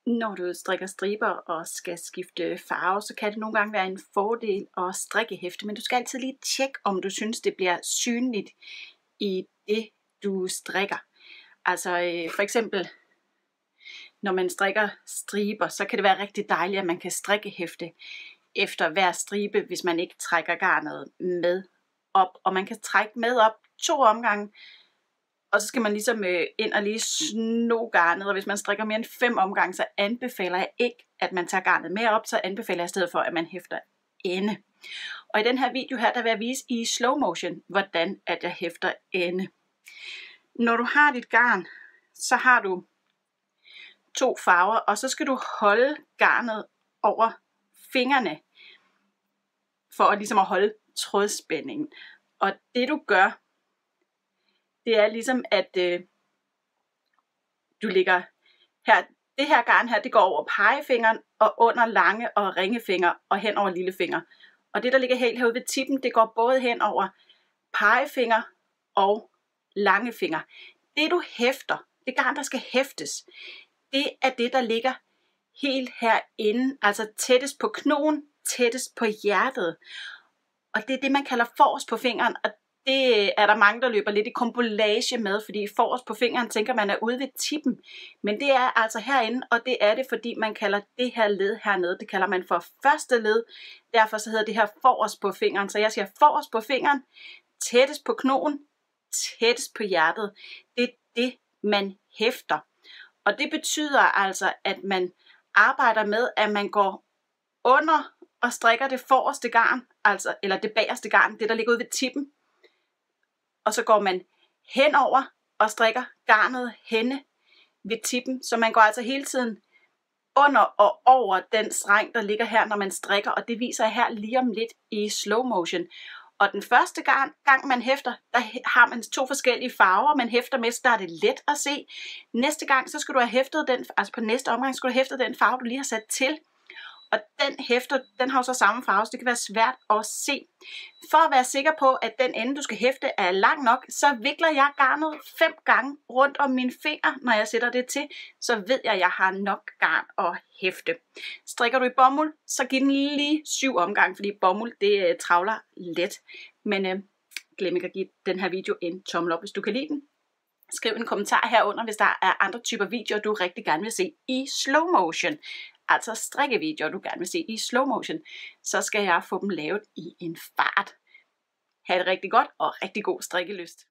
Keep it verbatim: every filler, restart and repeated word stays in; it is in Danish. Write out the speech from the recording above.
Når du strikker striber og skal skifte farve, så kan det nogle gange være en fordel at strikkehæfte, men du skal altid lige tjekke, om du synes, det bliver synligt i det, du strikker. Altså øh, for eksempel, når man strikker striber, så kan det være rigtig dejligt, at man kan strikkehæfte efter hver stribe, hvis man ikke trækker garnet med op. Og man kan trække med op to omgange, og så skal man ligesom øh, ind og lige sno garnet, og hvis man strikker mere end fem omgange, så anbefaler jeg ikke, at man tager garnet med op, så anbefaler jeg i stedet for, at man hæfter ende. Og i den her video her, der vil jeg vise i slow motion, hvordan at jeg hæfter ende. Når du har dit garn, så har du to farver, og så skal du holde garnet over fingrene, for at ligesom at holde trådspændingen. Og det du gør, det er ligesom, at øh, du lægger her, det her garn her, det går over pegefingeren og under lange og ringefinger og hen over lillefinger. Og det der ligger helt herude ved tippen, det går både hen over pegefinger og langefinger. Det du hæfter, det garn der skal hæftes, det er det der ligger helt herinde, altså tættest på knogen, tættest på hjertet. Og det er det man kalder forrest på fingeren, og det er der mange, der løber lidt i kompolage med, fordi forrest på fingeren tænker man er ude ved tippen. Men det er altså herinde, og det er det, fordi man kalder det her led hernede, det kalder man for første led. Derfor så hedder det her forrest på fingeren. Så jeg siger forrest på fingeren, tættest på knogen, tættest på hjertet. Det er det, man hæfter. Og det betyder altså, at man arbejder med, at man går under og strikker det forreste garn, altså, eller det bagerste garn, det der ligger ude ved tippen. Og så går man henover og strikker garnet henne ved tippen. Så man går altså hele tiden under og over den streng, der ligger her, når man strikker. Og det viser jeg her lige om lidt i slow motion. Og den første gang, gang man hæfter, der har man to forskellige farver, man hæfter med, så der er det let at se. Næste gang, så skal du have hæftet den, altså på næste omgang, skal du have hæftet den farve, du lige har sat til. Og den hæfter, den har jo så samme farve, så det kan være svært at se. For at være sikker på, at den ende, du skal hæfte, er lang nok, så vikler jeg garnet fem gange rundt om mine fingre, når jeg sætter det til. Så ved jeg, at jeg har nok garn at hæfte. Strikker du i bomuld, så giv den lige syv omgange, fordi bomuld, det uh, travler let. Men uh, glem ikke at give den her video en tommel op, hvis du kan lide den. Skriv en kommentar herunder, hvis der er andre typer videoer, du rigtig gerne vil se i slow motion. Altså strikkevideoer, du gerne vil se i slow motion, så skal jeg få dem lavet i en fart. Ha' det rigtig godt og rigtig god strikkelyst.